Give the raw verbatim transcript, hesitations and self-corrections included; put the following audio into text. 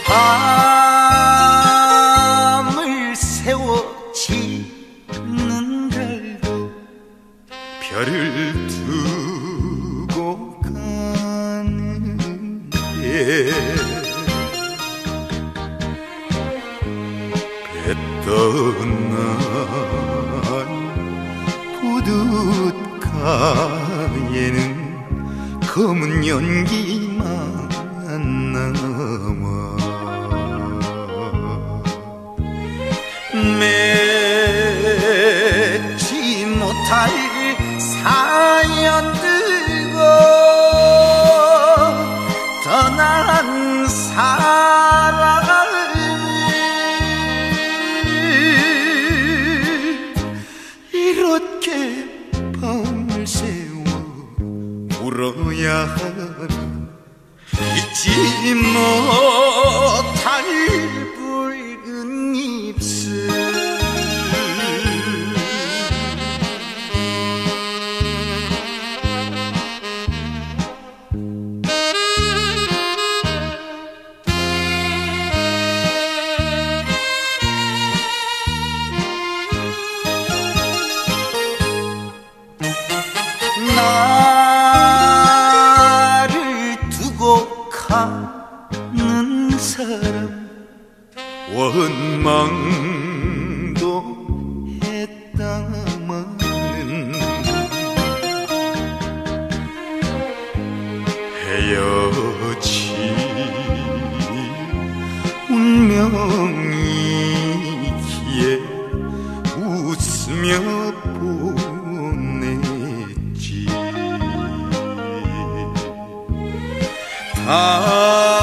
밤을 세워 짓는 달도 별을 두고 가는데 배 떠난 부둣가에는 검은 연기만 남아 맺지 못할 사연들고 떠난 사랑을 이렇게 밤을 세워 울어야 하나 잊지 못할 붉은 입술 나를 두고 가는 사람 원망도 했다마는 헤어질 운명이기에 웃으며 보냈지. 아